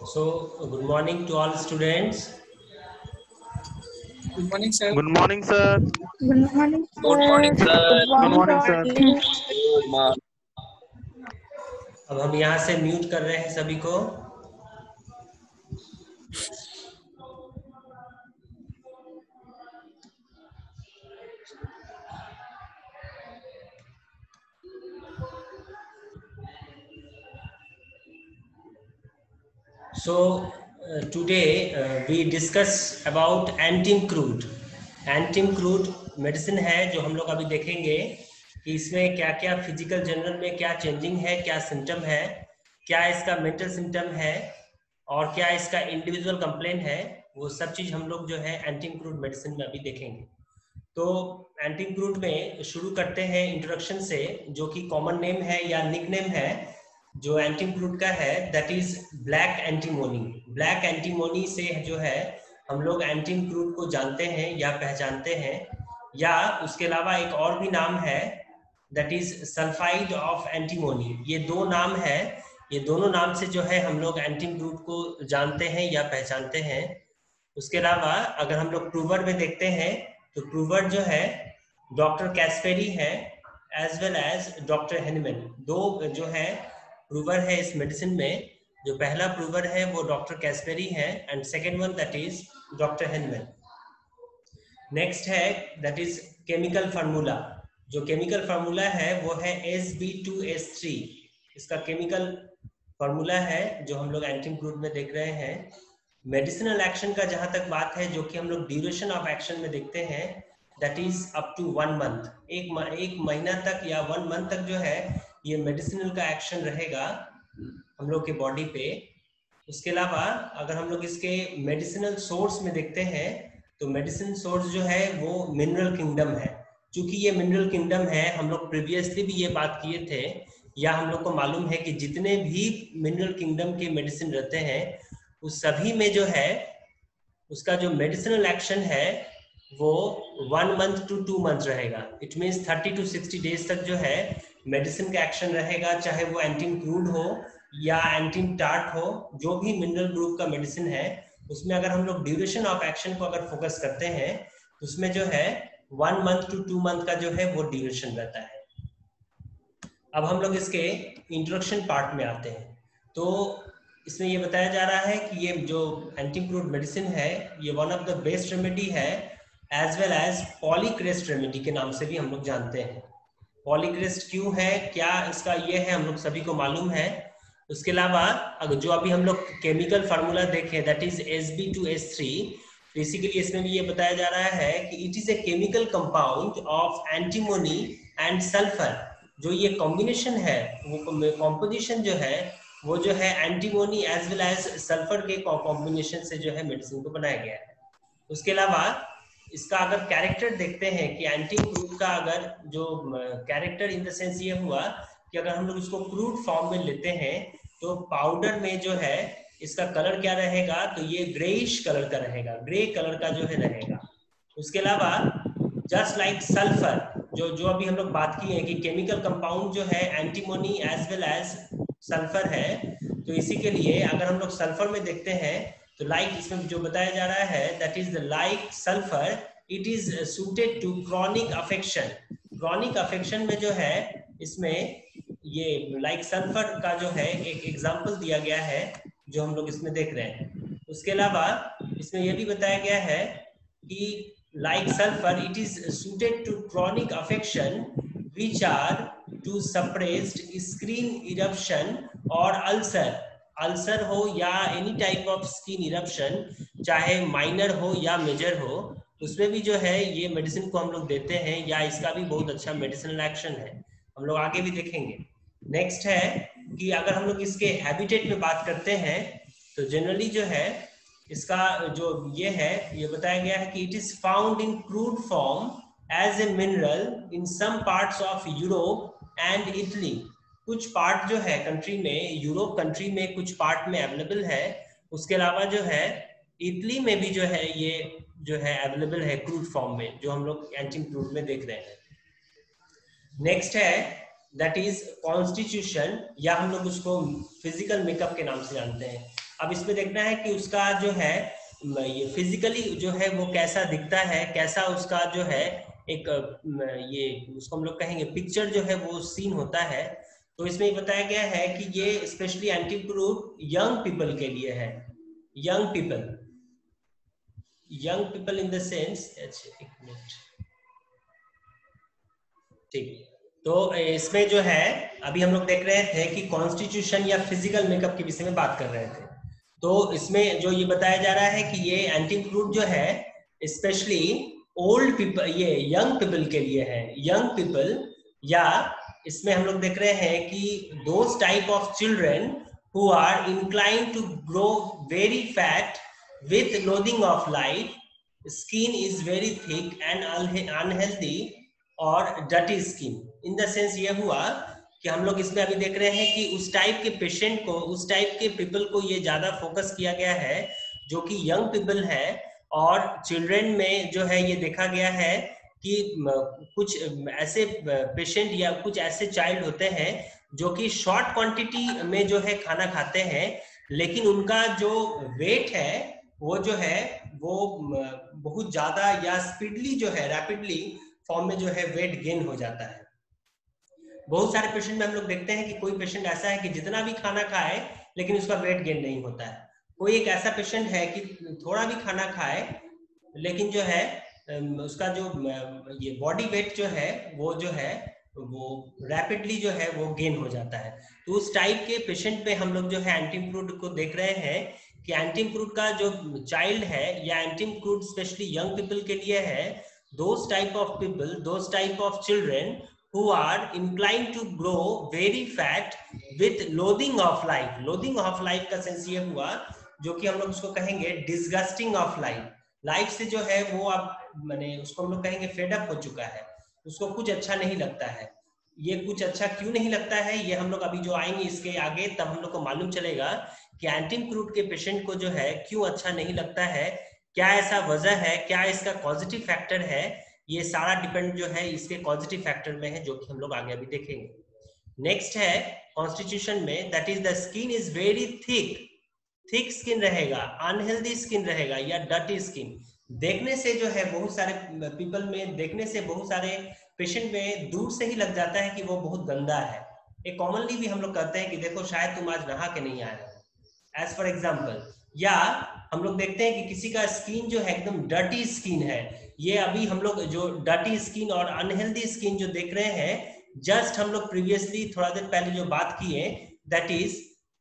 So, good morning to all students. Good morning, sir. Good morning, sir. Good morning, Good morning, sir. sir. Good Good morning, morning, sir. all. Good morning. अब हम यहाँ से mute कर रहे हैं सभी को. So today we discuss about antim crude. Antim crude medicine है जो हम लोग अभी देखेंगे कि इसमें क्या क्या फिजिकल जनरल में क्या चेंजिंग है, क्या सिम्टम है, क्या इसका मेंटल सिम्टम है और क्या इसका इंडिविजुअल कंप्लेन है. वो सब चीज हम लोग जो है एंटिम क्रूड मेडिसिन में अभी देखेंगे. तो एंटिम क्रूड में शुरू करते हैं इंट्रोडक्शन से, जो कि कॉमन नेम है या निक नेम है जो एंटिम क्रूड का है, that is black antimony. Black antimony से जो है हम लोग एंटिम क्रूड को जानते हैं या पहचानते हैं, या उसके अलावा एक और भी नाम है that is sulphide of antimony. ये दो नाम है, ये दोनों नाम से जो है हम लोग एंटिम क्रूड को जानते हैं या पहचानते हैं. उसके अलावा अगर हम लोग प्रूवर में देखते हैं तो प्रूवर जो है डॉक्टर कैस्पेरी है as well as doctor Hahnemann. दो जो है प्रूवर है इस मेडिसिन में. जो पहला प्रूवर है वो डॉक्टर कैस्पेरी है and second one that is doctor Hahnemann. Next है दैट इज केमिकल फार्मूला. जो केमिकल फार्मूला है वो है Sb2S3. इसका केमिकल फार्मूला है जो हम लोग एंटिम क्रूड में देख रहे हैं. मेडिसिनल एक्शन का जहां तक बात है, जो कि हम लोग ड्यूरेशन ऑफ एक्शन में देखते हैं, that is up to 1 month. एक महीना तक या 1 मंथ तक जो है ये मेडिसिनल का एक्शन रहेगा हम लोग के बॉडी पे. उसके अलावा अगर हम लोग इसके मेडिसिनल सोर्स में देखते हैं तो मेडिसिन सोर्स जो है वो मिनरल किंगडम है. चूंकि ये मिनरल किंगडम है, हम लोग प्रीवियसली भी ये बात किए थे, या हम लोग को मालूम है कि जितने भी मिनरल किंगडम के मेडिसिन रहते हैं उस सभी में जो है उसका जो मेडिसिनल एक्शन है वो 1 मंथ to 2 मंथ रहेगा. इट मीन्स 30 to 60 डेज तक जो है मेडिसिन का एक्शन रहेगा, चाहे वो एंटिम क्रूड हो या एंटिम टार्ट हो. जो भी मिनरल ग्रुप का मेडिसिन है उसमें अगर हम लोग ड्यूरेशन ऑफ एक्शन को अगर फोकस करते हैं तो उसमें जो है 1 मंथ to 2 मंथ का जो है वो ड्यूरेशन रहता है. अब हम लोग इसके इंट्रोडक्शन पार्ट में आते हैं. तो इसमें ये बताया जा रहा है कि ये जो एंटिम क्रूड मेडिसिन है ये one of the best remedy है, as well as polycrest remedy के नाम से भी हम लोग जानते हैं. पॉलीक्रेस्ट क्यों है, क्या इसका ये है, हम लोग सभी को मालूम है. उसके अलावा अगर जो अभी हम लोग केमिकल फार्मूला देखें दैट इज Sb2S3, बेसिकली इसमें भी ये बताया जा रहा है कि it is a chemical compound of antimony and sulphur. जो ये कॉम्बिनेशन है वो कॉम्पोजिशन जो है वो जो है antimony as well as sulphur के कॉम्बिनेशन से जो है मेडिसिन को बनाया गया है. उसके अलावा इसका अगर कैरेक्टर देखते हैं कि एंटिम क्रूड का अगर जो कैरेक्टर इन द सेंस ये हुआ कि अगर हम लोग इसको क्रूड फॉर्म में लेते हैं तो पाउडर में जो है इसका कलर क्या रहेगा, तो ये ग्रेइश कलर का रहेगा, ग्रे कलर का जो है रहेगा. उसके अलावा जस्ट लाइक सल्फर, जो अभी हम लोग बात की है कि केमिकल कंपाउंड जो है antimony as well as sulphur है, तो इसी के लिए अगर हम लोग सल्फर में देखते हैं तो लाइक इसमें जो बताया जा रहा है that is the like sulphur it is suited to chronic affection. Chronic affection में जो है इसमें ये लाइक सल्फर का जो है एक एग्जांपल दिया गया है जो हम लोग इसमें देख रहे हैं. उसके अलावा इसमें यह भी बताया गया है कि like sulfur it is suited to chronic affection which are to suppressed skin eruption or ulcer हो या any type of skin eruption, चाहे minor हो या major हो, उसमें भी जो है ये मेडिसिन को हम लोग देते हैं, या इसका भी बहुत अच्छा मेडिसिनल एक्शन है. हम लोग आगे भी देखेंगे. नेक्स्ट है कि अगर हम लोग इसके हैबिटेट में बात करते हैं तो जनरली जो है इसका जो ये है ये बताया गया है कि it is found in crude form as a mineral in some parts of Europe and Italy. कुछ पार्ट जो है कंट्री में, यूरोप कंट्री में कुछ पार्ट में अवेलेबल है. उसके अलावा जो है इटली में भी जो है ये जो है अवेलेबल है क्रूड फॉर्म में, जो हम लोग एंटिम क्रूड में देख रहे हैं. नेक्स्ट है दैट इज कॉन्स्टिट्यूशन, या हम लोग उसको फिजिकल मेकअप के नाम से जानते हैं. अब इसमें देखना है कि उसका जो है ये फिजिकली जो है वो कैसा दिखता है, कैसा उसका जो है एक ये उसको हम लोग कहेंगे पिक्चर जो है वो सीन होता है। तो इसमें बताया गया है कि ये स्पेशली एंटीक्रूड यंग पीपल के लिए है। Young people in the sense, एक मिनट, ठीक। तो इसमें जो है अभी हम लोग देख रहे थे कि कॉन्स्टिट्यूशन या फिजिकल मेकअप के विषय में बात कर रहे थे। तो इसमें जो ये बताया जा रहा है कि ये एंटीक्रूड जो है स्पेशली ओल्ड पीपल, ये यंग पीपल के लिए है। यंग पीपल, या इसमें हम लोग देख रहे हैं कि those type of children who are inclined to grow very fat with loading of life, skin is very thick and unhealthy और dirty skin. In the sense ये हुआ कि हम लोग इसमें अभी देख रहे हैं कि उस टाइप के पेशेंट को, उस टाइप के पीपल को ये ज्यादा फोकस किया गया है जो कि यंग पीपल है। और चिल्ड्रन में जो है ये देखा गया है कि कुछ ऐसे पेशेंट या कुछ ऐसे चाइल्ड होते हैं जो कि शॉर्ट क्वांटिटी में जो है खाना खाते हैं, लेकिन उनका जो वेट है वो जो है वो बहुत ज्यादा या स्पीडली जो है रैपिडली फॉर्म में जो है वेट गेन हो जाता है। बहुत सारे पेशेंट में हम लोग देखते हैं कि कोई पेशेंट ऐसा है कि जितना भी खाना खाए लेकिन उसका वेट गेन नहीं होता है। कोई एक ऐसा पेशेंट है कि थोड़ा भी खाना खाए लेकिन जो है उसका जो ये बॉडी वेट जो है वो रैपिडली जो है वो गेन हो जाता है। तो उस टाइप के पेशेंट पे हम लोग जो है एंटीक्रूड को देख रहे हैं कि एंटीक्रूड का जो चाइल्ड है या एंटीक्रूड स्पेशली यंग पीपल के लिए है, those type of people, those type of children who are inclined to grow very fat with loathing of life। loathing of life का सेंस ये हुआ जो कि हम लोग उसको कहेंगे डिसगस्टिंग ऑफ लाइफ। लाइफ से जो है वो आप माने उसको हम लोग कहेंगे फेड अप हो चुका है, उसको कुछ अच्छा नहीं लगता है। ये कुछ अच्छा क्यों नहीं लगता है ये हम लोग अभी जो आएंगे इसके आगे तब हम लोग को मालूम चलेगा कि एंटीक्रूड के पेशेंट को जो है क्यों अच्छा नहीं लगता है, क्या ऐसा वजह है, क्या इसका पॉजिटिव फैक्टर है। ये सारा डिपेंड जो है इसके पॉजिटिव फैक्टर में है जो कि हम लोग आगे अभी देखेंगे। नेक्स्ट है कॉन्स्टिट्यूशन में, that is the skin is very thick skin रहेगा, अनहेल्दी स्किन रहेगा या डर्टी स्किन। देखने से जो है बहुत सारे पीपल में, देखने से बहुत सारे पेशेंट में दूर से ही लग जाता है कि वो बहुत गंदा है। एक कॉमनली भी हम लोग कहते हैं कि देखो शायद तुम आज नहा के नहीं आए हो, एज फॉर एग्जाम्पल। या हम लोग देखते हैं कि किसी का स्किन जो है एकदम डर्टी स्किन है। ये अभी हम लोग जो डर्टी स्किन और अनहेल्दी स्किन जो देख रहे हैं, जस्ट हम लोग प्रीवियसली थोड़ा देर पहले जो बात किए, that is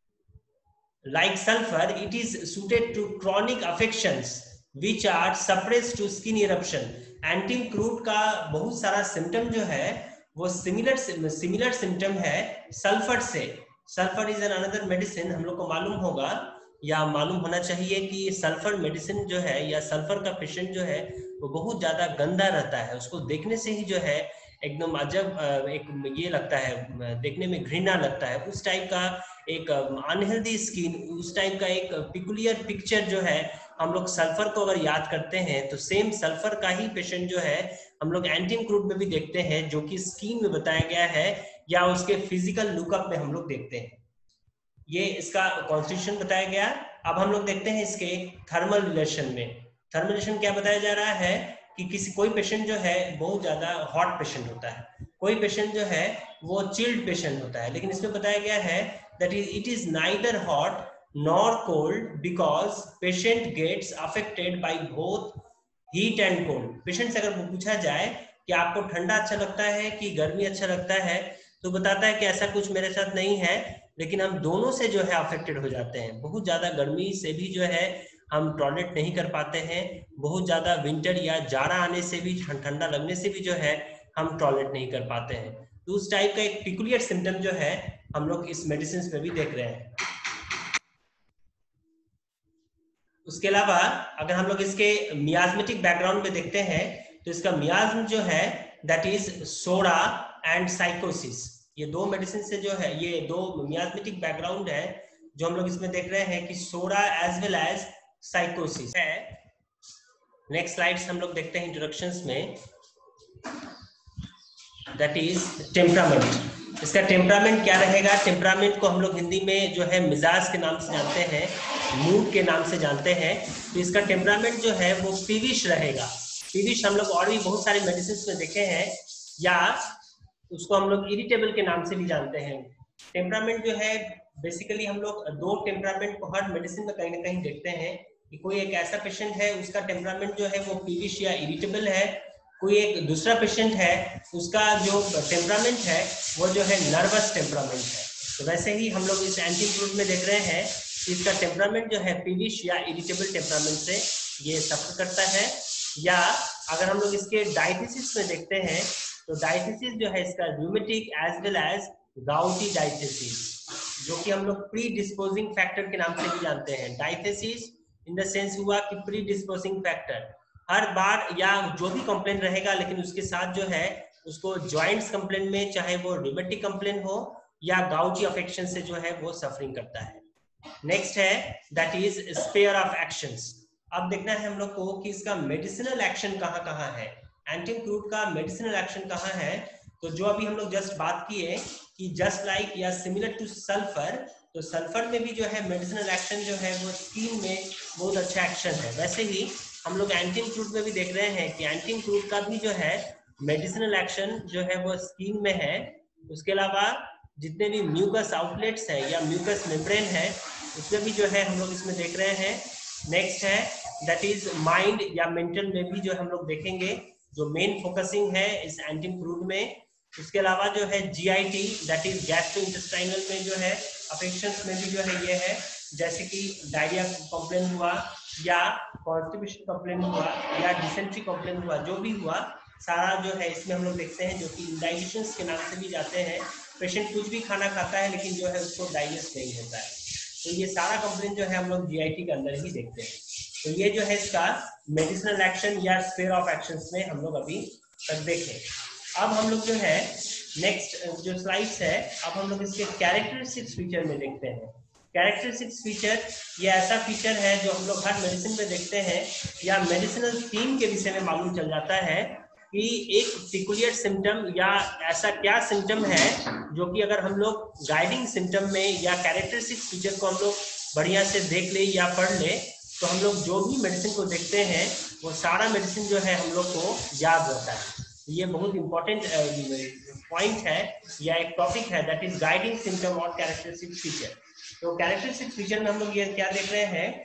like sulfur, it is suited to chronic affections which are suppressed to skin eruption। Anti crude का बहुत सारा सिम्टम जो है वो सिमिलर सिम्टम है सल्फर से। Sulphur is an another medicine, हम लोग को मालूम होगा या मालूम होना चाहिए कि सल्फर मेडिसिन जो है या सल्फर का पेशेंट जो है वो बहुत ज्यादा गंदा रहता है। उसको देखने से ही जो है एकदम अजब एक ये लगता है, देखने में घृणा लगता है। उस टाइप का एक अनहेल्दी स्किन, उस टाइप का एक पिकुलियर पिक्चर जो है हम लोग सल्फर को अगर याद करते हैं तो सेम सल्फर का ही पेशेंट जो है हम लोग एंटीक्रूड में भी देखते हैं, जो कि स्किन में बताया गया है या उसके फिजिकल लुकअप में हम लोग देखते हैं। ये इसका कॉन्स्टिट्यूशन बताया गया। अब हम लोग देखते हैं इसके थर्मल रिलेशन में। थर्मल रिलेशन क्या बताया जा रहा है कि किसी कोई पेशेंट जो है बहुत ज्यादा हॉट पेशेंट होता है, कोई पेशेंट जो है वो चिल्ड पेशेंट होता है, लेकिन इसमें बताया गया है that is it is neither hot nor cold because patient gets affected by both heat and cold. Patient से अगर पूछा जाए कि आपको ठंडा अच्छा लगता है कि गर्मी अच्छा लगता है, तो बताता है कि ऐसा कुछ मेरे साथ नहीं है, लेकिन हम दोनों से जो है अफेक्टेड हो जाते हैं। बहुत ज्यादा गर्मी से भी जो है हम टॉलरेट नहीं कर पाते हैं, बहुत ज्यादा विंटर या जाड़ा आने से भी, ठंडा लगने से भी जो है हम टॉलरेट नहीं कर पाते हैं। तो उस टाइप का एक पिकुलियर सिम्टम जो है हम लोग इस मेडिसिन में भी देख रहे हैं। उसके अलावा अगर हम लोग इसके मियाज्मेटिक बैकग्राउंड में देखते हैं तो इसका मियाज्म जो है that is psora and sycosis. ये दो मेडिसिन से जो है, ये दो मियाज्मेटिक बैकग्राउंड है जो हम लोग इसमें देख रहे हैं कि psora as well as sycosis है। नेक्स्ट स्लाइड्स हम लोग देखते हैं इंट्रोडक्शंस में, दैट इज टेम्परामेंट। इसका टेम्परामेंट क्या रहेगा? टेम्परामेंट को हम लोग हिंदी में जो है मिजाज के नाम से जानते हैं, मूड के नाम से जानते हैं। तो इसका टेम्परामेंट जो है वो पीविश रहेगा। पीविश हम लोग और भी बहुत सारे मेडिसिन में देखे हैं, या उसको हम लोग इरिटेबल के नाम से भी जानते हैं। टेम्परामेंट जो है बेसिकली हम लोग दो टेम्परामेंट को हर मेडिसिन में कहीं ना कहीं देखते हैं कि कोई एक ऐसा पेशेंट है उसका टेम्परामेंट जो है वो पीविश या इरिटेबल है, कोई एक दूसरा पेशेंट है उसका जो टेम्परामेंट है वो जो है नर्वस टेम्परामेंट है। तो वैसे ही हम लोग इस एंटीक्रूड में देख रहे हैं कि इसका टेम्परामेंट जो है पीविश या इरिटेबल टेम्परामेंट से ये सफर करता है। या अगर हम लोग इसके डायथिसिस में देखते हैं तो डायथिसिस जो है इसका rheumatic as well as gouty diathesis, जो कि हम लोग प्री डिस्पोजिंग फैक्टर के नाम से भी जानते हैं। डायथिसिस इन द सेंस हुआ कि प्री डिस्पोजिंग फैक्टर, हर बार या जो भी कंप्लेन रहेगा लेकिन उसके साथ जो है उसको जॉइंट्स कंप्लेन में, चाहे वो रूमेटिक कंप्लेन हो या गाउटी अफेक्शन से जो है वो सफरिंग करता है। नेक्स्ट है that is sphere of actions. अब देखना है हम लोग को कि इसका मेडिसिनल एक्शन कहाँ कहाँ है, एंटीक्रूड का मेडिसिनल एक्शन कहाँ है। तो जो अभी हम लोग जस्ट बात किए कि जस्ट लाइक या सिमिलर टू सल्फर, तो सल्फर में भी जो है मेडिसिनल एक्शन जो है वो स्किन में बहुत अच्छा एक्शन है। वैसे ही हम लोग एंटीक्रूड में भी देख रहे हैं कि एंटीक्रूड का भी जो है मेडिसिनल एक्शन जो है वो स्किन में है। उसके अलावा जितने भी म्यूकस आउटलेट्स है या म्यूकस मेम्ब्रेन है उसमें भी जो है हम लोग इसमें देख रहे हैं। नेक्स्ट है दैट इज माइंड या मेंटल में भी जो हम लोग देखेंगे, जो मेन फोकसिंग है इस एंटीक्रूड में। उसके अलावा जो है जीआईटी दैट इज गैस्ट्रोइंटेस्टाइनल में जो है अफेक्शंस में भी जो है ये है, जैसे कि डायरिया कंप्लेन हुआ या कॉन्स्टिपेशन कंप्लेन हुआ या डिसेंट्री कंप्लेन हुआ, जो भी हुआ सारा जो है इसमें हम लोग देखते हैं, जो कि इंडाइजेशन के नाम से भी जाते हैं। पेशेंट कुछ भी खाना खाता है लेकिन जो है उसको डाइजेस्ट नहीं होता है, तो ये सारा कंप्लेन जो है हम लोग जीआईटी के अंदर ही देखते हैं। तो ये जो है इसका मेडिसिनल एक्शन या स्फीयर ऑफ एक्शंस में हम लोग अभी तक देखें। अब हम लोग जो है नेक्स्ट जो स्लाइड्स है, अब हम लोग इसके कैरेक्टरिस्टिक्स फीचर में देखते हैं। कैरेक्टरिस्टिक्स फीचर ये ऐसा फीचर है जो हम लोग हर मेडिसिन में देखते हैं या मेडिसिनल थीम के विषय में मालूम चल जाता है कि एक पिकुलियर सिम्टम या ऐसा क्या सिम्टम है जो कि अगर हम लोग गाइडिंग सिम्टम में या कैरेक्टरिस्टिक्स फीचर को हम लोग बढ़िया से देख ले या पढ़ ले तो हम लोग जो भी मेडिसिन को देखते हैं वो सारा मेडिसिन जो है हम लोग को याद रहता है। ये बहुत इंपॉर्टेंट पॉइंट है या एक टॉपिक है दैट इज गाइडिंग सिम्टम और कैरेक्टरिस्टिक फीचर। तो कैरेक्टरिस्टिक फीचर में हम लोग ये क्या देख रहे हैं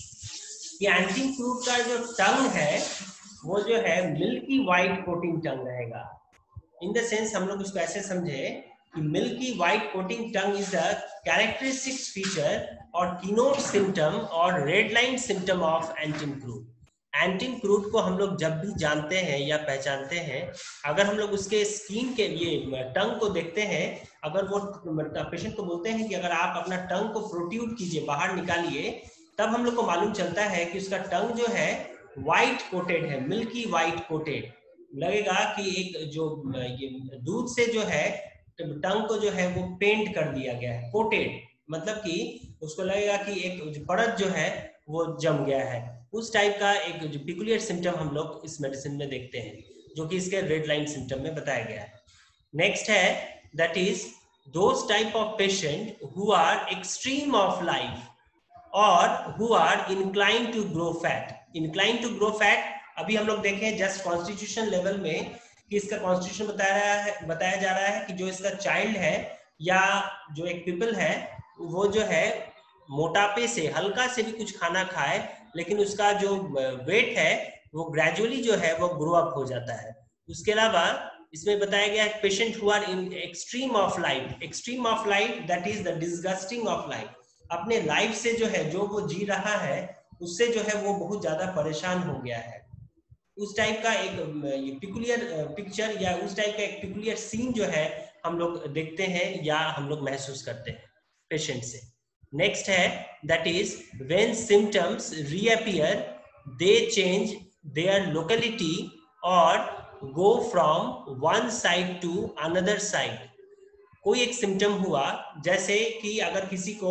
कि एंटीक्रूड का जो टंग है वो जो है मिल्की वाइट कोटिंग टंग रहेगा। इन द सेंस हम लोग उसको ऐसे समझे कि milky white coating tongue is the characteristic feature और कीनोट सिम्टम और red line symptom of anti crude. Anti crude को हम लोग जब भी जानते हैं या पहचानते हैं, अगर हम लोग उसके स्किन के ये टंग को देखते हैं, अगर वो पेशेंट को बोलते हैं कि अगर आप अपना टंग को प्रोट्यूड कीजिए, बाहर निकालिए, तब हम लोग को मालूम चलता है कि उसका टंग जो है व्हाइट कोटेड है, मिल्की वाइट कोटेड। लगेगा कि एक जो ये दूध से जो है टंग को जो है वो पेंट कर दिया गया है, कोटेड, मतलब कि उसको लगेगा कि एक परत जो है वो जम गया है। उस टाइप का एक जो पिकुलियर सिम्टम हम लोग इस मेडिसिन में देखते हैं, जो कि इसके रेड लाइन सिम्टम में बताया गया है। नेक्स्ट है that is those type of patient who are extreme of life और who are incline to grow fat. Incline to grow fat अभी हम लोग देखें जस्ट कॉन्स्टिट्यूशन लेवल में कि इसका कॉन्स्टिट्यूशन बताया जा रहा है कि जो इसका चाइल्ड है या जो एक पीपल है वो जो है मोटापे से हल्का से भी कुछ खाना खाए लेकिन उसका जो वेट है वो ग्रेजुअली जो है वो ग्रो अप हो जाता है। उसके अलावा इसमें बताया गया है patient who are in extreme of life. Extreme of life that is the disgusting of life. अपने लाइफ से जो है जो वो जी रहा है उससे जो है वो बहुत ज्यादा परेशान हो गया है। उस टाइप का एक पिकुलियर पिक्चर या उस टाइप का एक पिकुलियर सीन जो है हम लोग देखते हैं या हम लोग महसूस करते हैं पेशेंट से। नेक्स्ट है that is when symptoms reappear they change their locality और go from one side to another side. कोई एक सिम्टम हुआ, जैसे कि अगर किसी को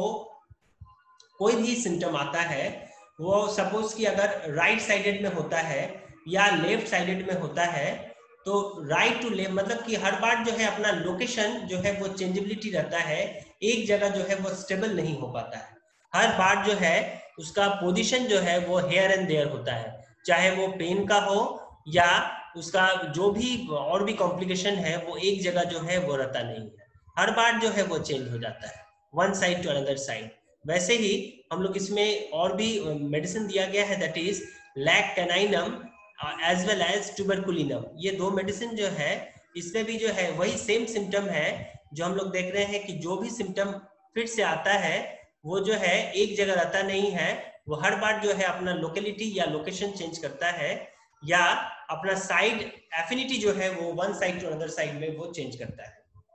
कोई भी सिम्टम आता है, वो सपोज कि अगर राइट साइडेड में होता है या लेफ्ट साइडेड में होता है, तो राइट टू लेफ्ट मतलब कि हर बार जो है अपना लोकेशन जो है वो चेंजेबिलिटी रहता है, एक जगह जो है वो स्टेबल नहीं हो पाता है। हर बार जो है उसका पोजीशन जो है वो हेयर एंड देयर होता है, चाहे वो पेन का हो या उसका जो भी और भी कॉम्प्लिकेशन है, वो एक जगह जो है वो रहता नहीं है, हर बार जो है वो चेंज हो जाता है one side to another side. वैसे ही हम लोग इसमें और भी मेडिसिन दिया गया है, that is lac caninum as well as tuberculinum. ये दो मेडिसिन जो है इसमें भी जो है वही सेम सिम्टम है जो हम लोग देख रहे हैं कि जो भी सिम्टम फिर से आता है वो जो है एक जगह रहता नहीं है, वो हर बार जो है अपना लोकेलिटी या लोकेशन चेंज करता है या अपना साइड एफिनिटी जो है वो one side to another side में वो चेंज करता है।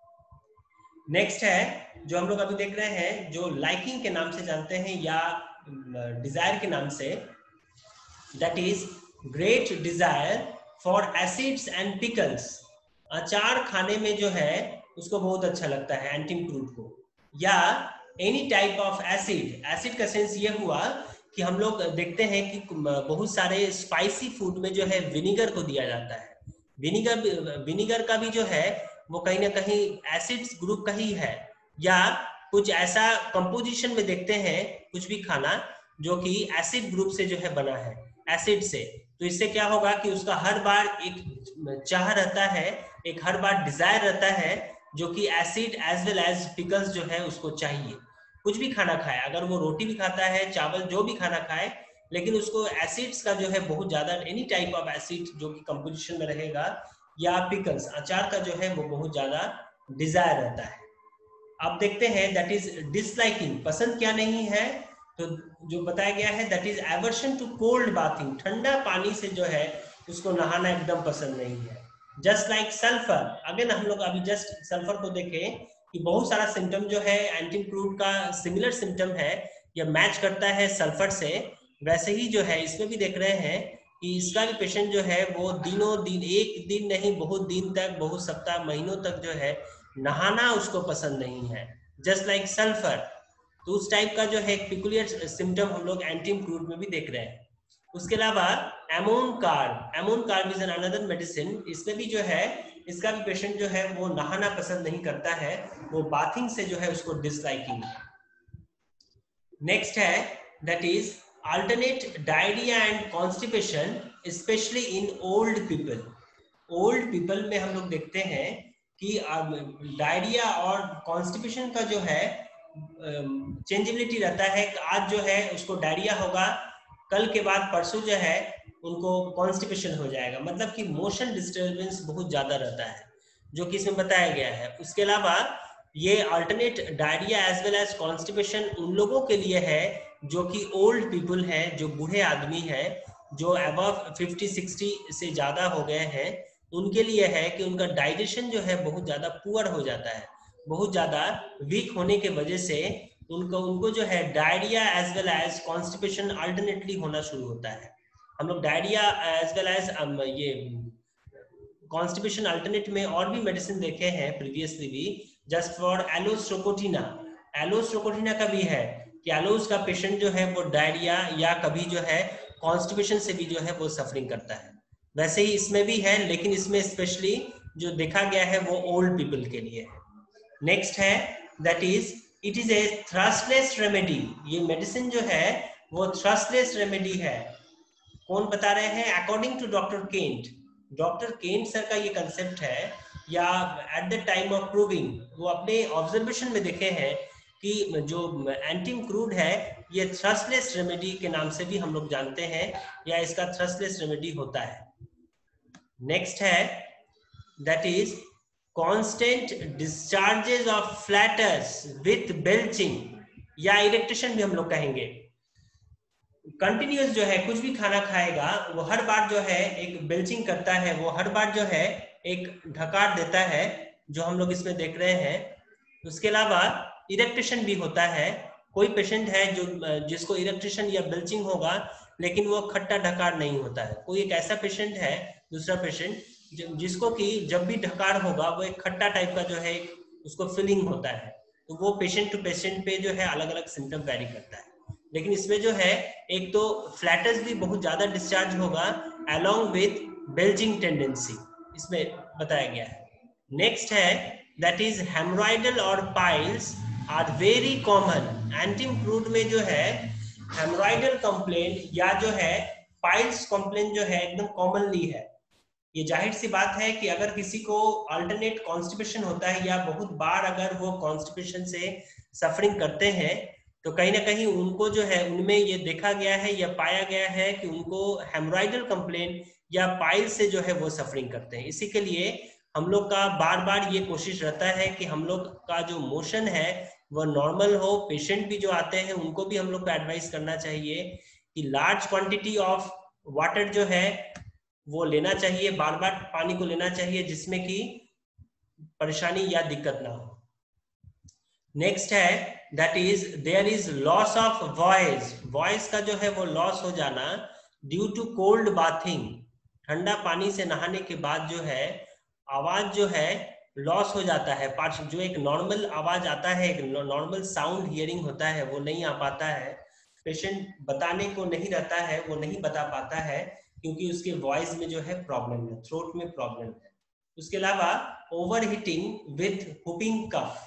नेक्स्ट है जो हम लोग अभी देख रहे हैं, जो लाइकिंग के नाम से जानते हैं या डिजायर के नाम से, that is great desire for acids and pickles. अचार खाने में जो है उसको बहुत अच्छा लगता है एंटिम क्रूड को, या any type of acid. Acid का सेंस ये हुआ कि हम लोग देखते हैं कि बहुत सारे स्पाइसी फूड में जो है विनीगर को दिया जाता है। विनीगर का भी जो है वो कहीं ना कहीं एसिड्स ग्रुप का ही है, या कुछ ऐसा कंपोजिशन में देखते हैं कुछ भी खाना जो कि एसिड ग्रुप से जो है बना है, एसिड से। तो इससे क्या होगा कि उसका हर बार एक चाह रहता है, एक हर बार डिजायर रहता है जो कि acid as well as pickles जो है उसको चाहिए। कुछ भी खाना खाए, अगर वो रोटी भी खाता है, चावल, जो भी खाना खाए, लेकिन उसको एसिड्स का जो है बहुत ज्यादा, एनी टाइप ऑफ एसिड जो कि कंपोजिशन में रहेगा, या पिकल्स अचार का जो है वो बहुत ज्यादा डिजायर रहता है। आप देखते हैं दैट इज डिसलाइकिंग, पसंद क्या नहीं है, तो जो बताया गया है that is aversion to cold bathing, ठंडा पानी से जो है उसको नहाना एकदम पसंद नहीं है। जस्ट लाइक सल्फर, अगेन हम लोग अभी जस्ट सल्फर को देखें कि बहुत सारा सिम्टम जो है एंटिम क्रूड का सिमिलर सिम्टम है, या मैच करता है सल्फर से। वैसे ही जो है इसमें भी देख रहे हैं कि इसका भी पेशेंट जो है वो दिनों दिन, एक दिन नहीं बहुत दिन तक, बहुत सप्ताह, महीनों तक जो है नहाना उसको पसंद नहीं है, जस्ट लाइक सल्फर। तो उस टाइप का जो है एक पिकुलियर सिम्टम हम लोग एंटिम क्रूड में भी देख रहे हैं। उसके अलावा ammon carb is an another medicine. इसमें भी जो है इसका भी पेशेंट जो है वो नहाना पसंद नहीं करता है, वो बाथिंग से जो है उसको डिसलाइकिंग। नेक्स्ट है that is alternate diarrhoea and constipation, specially in old people. Old people में हम लोग देखते हैं कि डायरिया और कॉन्स्टिपेशन का जो है चेंजेबिलिटी रहता है। आज जो है उसको डायरिया होगा, कल के बाद परसों जो है उनको कॉन्स्टिपेशन हो जाएगा, मतलब कि मोशन डिस्टर्बेंस बहुत ज्यादा रहता है जो कि इसमें बताया गया है। उसके अलावा ये alternate diarrhoea as well as constipation उन लोगों के लिए है जो कि ओल्ड पीपल हैं, जो बूढ़े आदमी हैं, जो अबव 50-60 से ज्यादा हो गए हैं, उनके लिए है कि उनका डाइजेशन जो है बहुत ज्यादा पुअर हो जाता है, बहुत ज्यादा वीक होने के वजह से उनको जो है diarrhoea as well as constipation alternately होना शुरू होता है। हम लोग डायरिया एज वेल एज ये कॉन्स्टिपेशन अल्टरनेट में और भी मेडिसिन देखे हैं प्रीवियसली भी, जस्ट फॉर एलोस्ट्रोकोटिना। एलोस्ट्रोकोटिना का भी है कि एलोस का पेशेंट जो है वो डायरिया या कभी जो है कॉन्स्टिपेशन से भी जो है वो सफरिंग करता है। वैसे ही इसमें भी है, लेकिन इसमें स्पेशली जो देखा गया है वो ओल्ड पीपल के लिए है। नेक्स्ट है that is it is a thirstless remedy. ये मेडिसिन जो है वो थ्रस्टलेस रेमेडी है। कौन बता रहे हैं? According to doctor Kent. Doctor Kent sir का ये कंसेप्ट है, या at the time of proving वो अपने ऑब्जर्वेशन में देखे हैं कि जो एंटिम क्रूड है ये थ्रस्टलेस रेमेडी के नाम से भी हम लोग जानते हैं, या इसका थ्रस्टलेस रेमेडी होता है। नेक्स्ट है that is constant discharges of flatus with belching, या इरेक्टेशन भी हम लोग कहेंगे। कंटिन्यूस जो है कुछ भी खाना खाएगा वो हर बार जो है एक बेल्चिंग करता है, वो हर बार जो है एक ढकार देता है, जो हम लोग इसमें देख रहे हैं। उसके अलावा इरेक्टेशन भी होता है। कोई पेशेंट है जो जिसको इरेक्टेशन या बेल्चिंग होगा लेकिन वो खट्टा ढकार नहीं होता है। कोई एक ऐसा पेशेंट है, दूसरा पेशेंट जिसको कि जब भी ढकार होगा वो एक खट्टा टाइप का जो है उसको फीलिंग होता है। तो वो पेशेंट टू पेशेंट पे जो है अलग अलग सिम्टम वैरी करता है। लेकिन इसमें जो है एक तो फ्लैटर्स भी बहुत ज्यादा डिस्चार्ज होगा अलोंग विथ बेल्चिंग टेंडेंसी। इसमें बताया गया है। नेक्स्ट है दैट इज हेमरॉइडल और piles are very common. Antim crude में जो है हेमरॉइडल कंप्लेंट या जो है पाइल्स कंप्लेंट जो है एकदम कॉमनली है। ये जाहिर सी बात है कि अगर किसी को अल्टरनेट कॉन्स्टिपेशन होता है या बहुत बार अगर वो कॉन्स्टिपेशन से सफरिंग करते हैं तो कहीं ना कहीं उनको जो है उनमें ये देखा गया है या पाया गया है कि उनको हेमरॉइडल कंप्लेंट या पाइल से जो है वो सफरिंग करते हैं। इसी के लिए हम लोग का बार बार ये कोशिश रहता है कि हम लोग का जो मोशन है वो नॉर्मल हो। पेशेंट भी जो आते हैं उनको भी हम लोग को एडवाइस करना चाहिए कि लार्ज क्वांटिटी ऑफ वाटर जो है वो लेना चाहिए, बार बार पानी को लेना चाहिए जिसमें कि परेशानी या दिक्कत ना हो। नेक्स्ट है that is there is loss of voice. Voice का जो है वो लॉस हो जाना ड्यू टू कोल्ड बाथिंग। ठंडा पानी से नहाने के बाद जो है आवाज जो है लॉस हो जाता है। जो एक नॉर्मल आवाज आता है, एक नॉर्मल साउंड हियरिंग होता है वो नहीं आ पाता है। पेशेंट बताने को नहीं रहता है, वो नहीं बता पाता है क्योंकि उसके वॉइस में जो है प्रॉब्लम है, थ्रोट में प्रॉब्लम है। उसके अलावा over heating with whooping cough.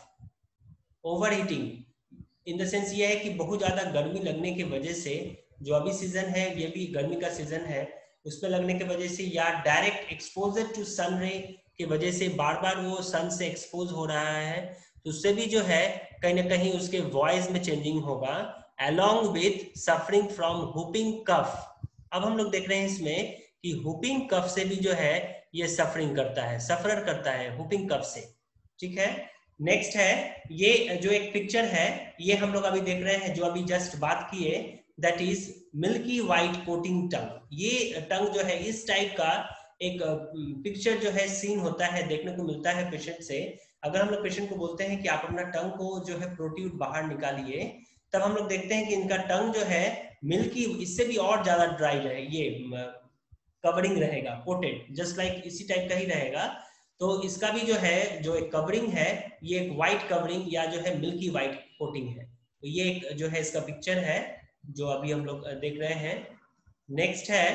Over heating in the sense ये है कि बहुत ज्यादा गर्मी लगने की वजह से, जो अभी सीजन है ये भी गर्मी का सीजन है, उसमें लगने की वजह से या डायरेक्ट एक्सपोजर टू सन रे की वजह से बार बार वो सन से एक्सपोज हो रहा है तो उससे भी जो है कहीं ना कहीं उसके वॉइस में चेंजिंग होगा along with suffering from whooping cough। अब हम लोग देख रहे हैं इसमें कि whooping cough से भी जो है ये सफरिंग करता है, सफर करता है whooping cough से। ठीक है। नेक्स्ट है ये जो एक पिक्चर है ये हम लोग अभी देख रहे हैं जो अभी जस्ट बात किए, that is milky white coating tongue. ये टंग जो है इस टाइप का एक पिक्चर जो है सीन होता है, देखने को मिलता है पेशेंट से। अगर हम लोग पेशेंट को बोलते हैं कि आप अपना टंग को जो है प्रोट्यूड बाहर निकालिए, तब हम लोग देखते हैं कि इनका टंग जो है मिल्की, इससे भी और ज्यादा ड्राई रहे, ये कवरिंग रहेगा, कोटेड जस्ट लाइक इसी टाइप का ही रहेगा। तो इसका भी जो है जो एक कवरिंग है ये एक व्हाइट कवरिंग या जो है मिल्की व्हाइट कोटिंग है। तो ये एक जो है इसका पिक्चर है जो अभी हम लोग देख रहे हैं। नेक्स्ट है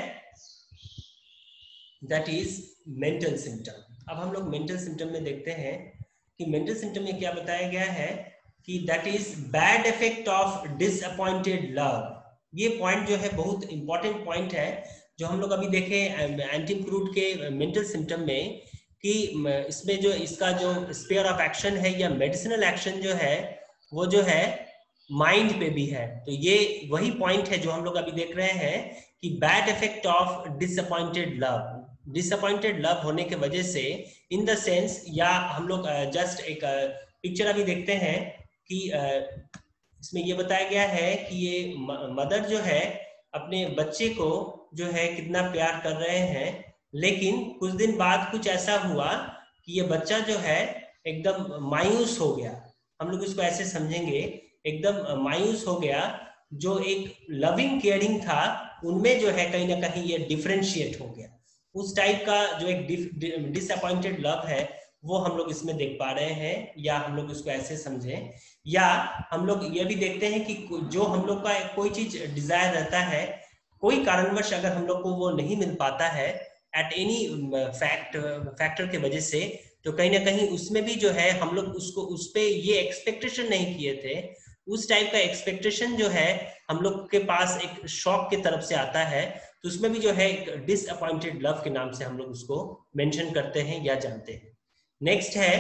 दैट इज मेंटल सिम्टम। अब हम लोग मेंटल सिम्टम में देखते हैं कि मेंटल सिम्टम में क्या बताया गया है कि that is bad effect of disappointed love. ये पॉइंट जो है बहुत इंपॉर्टेंट पॉइंट है जो हम लोग अभी देखे एंटिम क्रूड के मेंटल सिम्टम में कि इसमें जो इसका जो स्पेयर ऑफ एक्शन है या मेडिसिनल एक्शन जो है वो जो है माइंड पे भी है। तो ये वही पॉइंट है जो हम लोग अभी देख रहे हैं कि bad effect of disappointed love. Disappointed love होने के वजह से इन द सेंस, या हम लोग जस्ट एक पिक्चर अभी देखते हैं कि इसमें ये बताया गया है कि ये मदर जो है अपने बच्चे को जो है कितना प्यार कर रहे हैं, लेकिन कुछ दिन बाद कुछ ऐसा हुआ कि ये बच्चा जो है एकदम मायूस हो गया। हम लोग इसको ऐसे समझेंगे, एकदम मायूस हो गया। जो एक लविंग केयरिंग था उनमें जो है कहीं ना कहीं ये डिफरेंशिएट हो गया। उस टाइप का जो एक डिसअपॉइंटेड लव है वो हम लोग इसमें देख पा रहे हैं, या हम लोग इसको ऐसे समझें। या हम लोग ये भी देखते हैं कि जो हम लोग का कोई चीज डिजायर रहता है, कोई कारणवश अगर हम लोग को वो नहीं मिल पाता है एट एनी फैक्टर के वजह से, तो कहीं ना कहीं उसमें भी जो है हम लोग उसको उस पे ये एक्सपेक्टेशन नहीं किए थे, उस टाइप का एक्सपेक्टेशन जो है हम लोग के पास एक शॉक की तरफ से आता है, तो उसमें भी जो है एक डिसअपॉइंटेड लव के नाम से हम लोग उसको मेंशन करते हैं या जानते हैं। नेक्स्ट है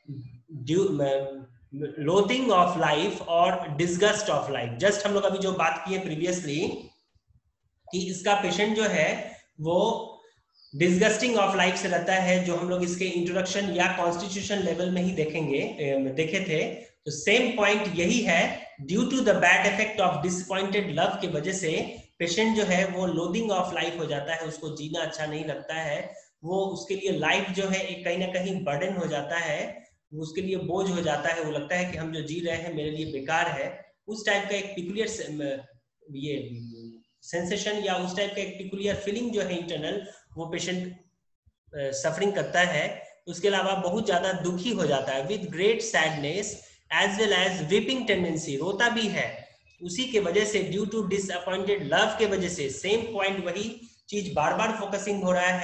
लोथिंग ऑफ लाइफ और डिसगस्ट ऑफ लाइफ। जस्ट हम लोग अभी जो बात की है प्रीवियसली कि इसका पेशेंट जो है वो डिसगस्टिंग ऑफ लाइफ से रहता है, जो हम लोग इसके इंट्रोडक्शन या कॉन्स्टिट्यूशन लेवल में ही देखे थे। तो सेम पॉइंट यही है, due to the bad effect of disappointed love की वजह से पेशेंट जो है वो लोदिंग ऑफ लाइफ हो जाता है, उसको जीना अच्छा नहीं लगता है, वो उसके लिए लाइफ जो है एक कहीं ना कहीं बर्डन हो जाता है, उसके लिए बोझ हो जाता है, वो लगता है कि हम जो जी रहे हैं मेरे लिए बेकार है। उस टाइप का एक पिकुलियर ये सेंसेशन या उस टाइप का एक पिकुलियर फीलिंग जो है इंटरनल, वो पेशेंट सफरिंग करता है। उसके अलावा बहुत ज्यादा दुखी हो जाता है with great sadness as well as weeping tendency, रोता भी है उसी के वजह से, ड्यू टू डिसअपॉइंटेड लव के वजह से। सेम पॉइंट, वही चीज बार बार फोकसिंग हो रहा है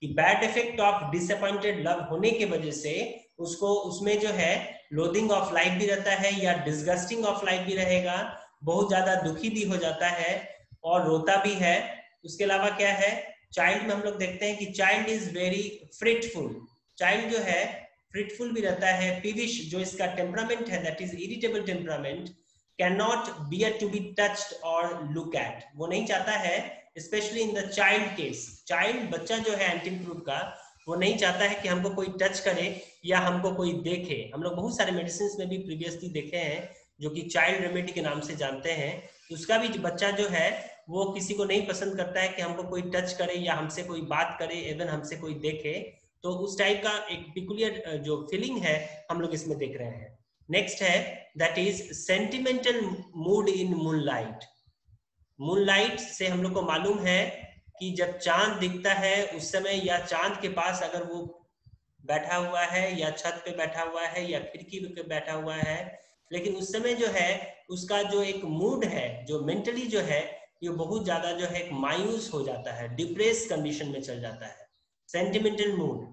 कि bad effect of disappointed love होने के वजह से उसको उसमें जो है लोदिंग ऑफ लाइफ भी रहता है या डिसगस्टिंग ऑफ लाइफ भी रहेगा, बहुत ज्यादा दुखी भी हो जाता है और रोता भी है। उसके अलावा क्या है, चाइल्ड में हम लोग देखते हैं कि child is very fretful, child जो है फ्रिटफुल भी रहता है, पीविश जो इसका टेम्परामेंट है that is irritable temperament, can not bear to be touched और लुक एट, वो नहीं चाहता है, specially in the child case, child बच्चा जो है एंटिम क्रूड का वो नहीं चाहता है कि हमको कोई टच करे या हमको कोई देखे। हम लोग बहुत सारे मेडिसिन में भी प्रीवियसली देखे हैं जो कि चाइल्ड रेमेडी के नाम से जानते हैं, उसका भी बच्चा जो है वो किसी को नहीं पसंद करता है कि हमको कोई टच करे या हमसे कोई बात करे, इवन हमसे कोई देखे, तो उस टाइप का एक पिकुलियर जो फीलिंग है हम लोग इसमें देख रहे हैं। नेक्स्ट है that is sentimental mood in moonlight. Moonlight से हम लोग को मालूम है कि जब चांद दिखता है उस समय या चांद के पास अगर वो बैठा हुआ है या छत पे बैठा हुआ है या खिड़की पे बैठा हुआ है, लेकिन उस समय जो है उसका जो एक मूड है जो मेंटली जो है ये बहुत ज्यादा जो है एक मायूस हो जाता है, डिप्रेस कंडीशन में चल जाता है। सेंटिमेंटल मूड,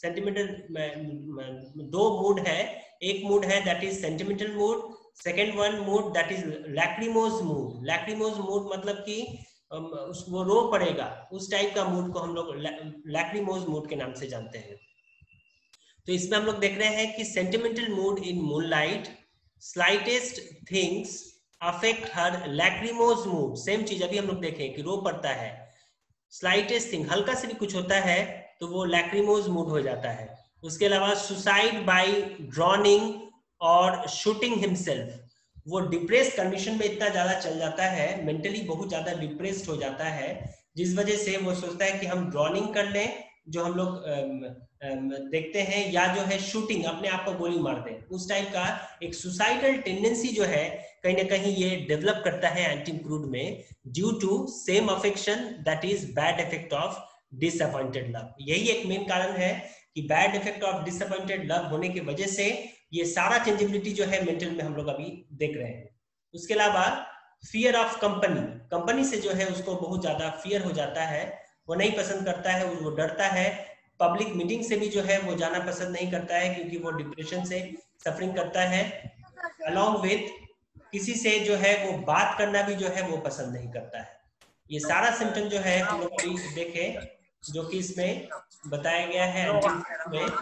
सेंटिमेंटल दो मूड है, एक मूड है that is sentimental mood, second one mood that is lachrymose mood. Lachrymose mood मतलब कि वो रो पड़ेगा, उस टाइप का मूड को हम लोग लैक्रिमोज मूड के नाम से जानते हैं। तो इसमें हम लोग देख रहे हैं कि sentimental mood in moonlight, slightest things affect her lachrymose mood. Same चीज अभी हम लोग देखें कि रो पड़ता है, स्लाइटेस्ट थिंग हल्का से भी कुछ होता है तो वो लैक्रिमोज मूड हो जाता है। उसके अलावा सुसाइड बाय ड्रॉनिंग और शूटिंग हिमसेल्फ, वो डिप्रेस कंडीशन में इतना ज्यादा चल जाता है, मेंटली बहुत ज्यादा डिप्रेस्ड हो जाता है, जिस वजह से वो सोचता है कि हम ड्रॉनिंग कर लें जो हम लोग देखते हैं, या जो है शूटिंग अपने आप को गोली मार दें, उस टाइप का एक सुसाइडल टेंडेंसी जो है कहीं ना कहीं ये डेवलप करता है एंटिम क्रूड में, due to same affection that is bad effect of disappointed love. यही एक मेन कारण है कि bad effect of disappointed love होने की वजह से ये सारा चेंजेबिलिटी जो है मेंटल में हम लोग अभी देख रहे हैं। उसके अलावा फियर ऑफ कंपनी, कंपनी से जो है उसको बहुत ज्यादा फियर हो जाता है, वो नहीं पसंद करता है, वो डरता है, पब्लिक मीटिंग से भी जो है वो जाना पसंद नहीं करता है क्योंकि वो डिप्रेशन से सफरिंग करता है, अलॉन्ग विथ किसी से जो है वो बात करना भी जो है वो पसंद नहीं करता है। ये सारा सिम्टम जो है हम लोग अभी देखे जो कि इसमें बताया गया है एंटिम में।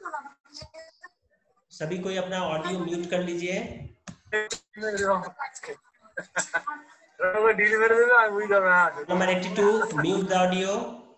सभी कोई अपना ऑडियो म्यूट कर लीजिए। Number 82 mute the audio.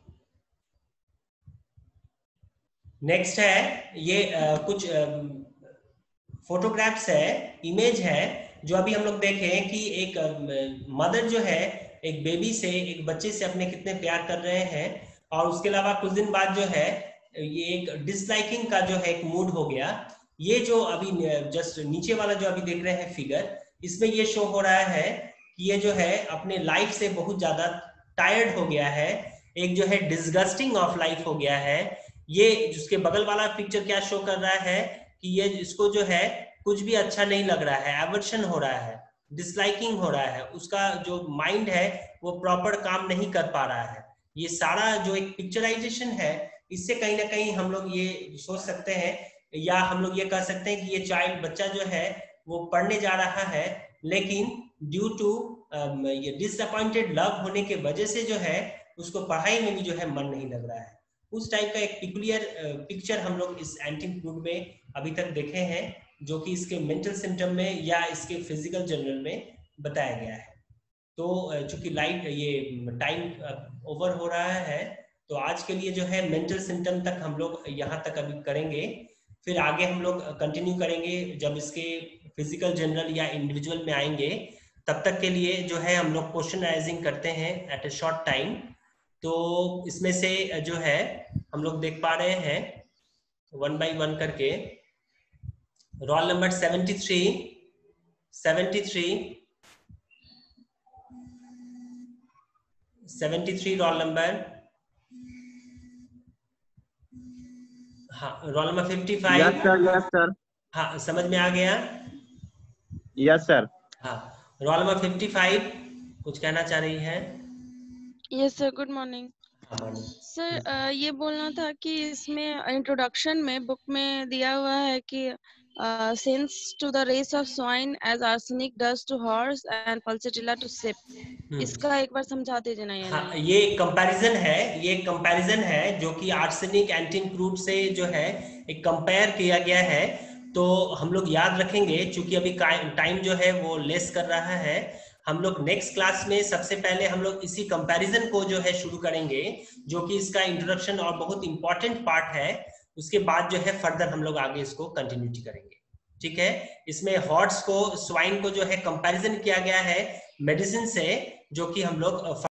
Next है ये कुछ फोटोग्राफ्स है, इमेज है जो अभी हम लोग देखें कि एक मदर जो है एक बेबी से, एक बच्चे से अपने कितने प्यार कर रहे हैं, और उसके अलावा कुछ दिन बाद जो है ये एक डिसलाइकिंग का जो है एक मूड हो गया। ये जो अभी जस्ट नीचे वाला जो अभी देख रहे हैं फिगर, इसमें ये शो हो रहा है कि ये जो है अपने लाइफ से बहुत ज्यादा टायर्ड हो गया है, एक जो है डिसगस्टिंग ऑफ लाइफ हो गया है। ये जिसके बगल वाला पिक्चर क्या शो कर रहा है कि ये इसको जो है कुछ भी अच्छा नहीं लग रहा है, एवर्शन हो रहा है, डिसलाइकिंग हो रहा है, उसका जो माइंड है वो प्रॉपर काम नहीं कर पा रहा है। ये सारा जो एक पिक्चराइजेशन है, इससे कहीं ना कहीं हम लोग ये सोच सकते हैं या हम लोग ये कह सकते हैं कि ये चाइल्ड बच्चा जो है वो पढ़ने जा रहा है, लेकिन ड्यू टू ये डिसअपॉइंटेड लव होने के वजह से जो है उसको पढ़ाई में भी जो है मन नहीं लग रहा है। उस टाइप का एक पिकुलियर पिक्चर हम लोग इस एंटिम क्रूड में अभी तक देखे हैं, जो कि इसके मेंटल सिम्टम में या इसके फिजिकल जर्नल में बताया गया है। तो चूंकि लाइट ये टाइम ओवर हो रहा है, तो आज के लिए जो है मेंटल सिम्टम तक हम लोग यहाँ तक अभी करेंगे, फिर आगे हम लोग कंटिन्यू करेंगे जब इसके फिजिकल जनरल या इंडिविजुअल में आएंगे। तब तक के लिए जो है हम लोग क्वेश्चनराइजिंग करते हैं एट ए शॉर्ट टाइम। तो इसमें से जो है हम लोग देख पा रहे हैं वन बाय वन करके, रोल नंबर 73 रोल नंबर, हाँ रोल नंबर 55। Yes sir. हाँ समझ में आ गया? Yes sir. हाँ रोल नंबर 55 कुछ कहना चाह रही है? Yes sir, good morning. Sir ये बोलना था कि इसमें इंट्रोडक्शन में बुक में दिया हुआ है कि since to the race of swine as arsenic does to horse and pulsatilla to sheep, इसका एक बार समझा दीजिए ना। हाँ, ये कंपैरिजन है जो कि आर्सेनिक एंटीम क्रूड से जो है एक कंपेयर किया गया है। तो हम लोग याद रखेंगे, चूंकि अभी टाइम जो है वो लेस कर रहा है। हम लोग नेक्स्ट क्लास में सबसे पहले हम लोग इसी कंपैरिजन को जो है शुरू करेंगे, जो कि इसका इंट्रोडक्शन और बहुत इंपॉर्टेंट पार्ट है। उसके बाद जो है फर्दर हम लोग आगे इसको कंटिन्यूटी करेंगे। ठीक है, इसमें हॉर्स को, स्वाइन को जो है कंपैरिजन किया गया है मेडिसिन से, जो कि हम लोग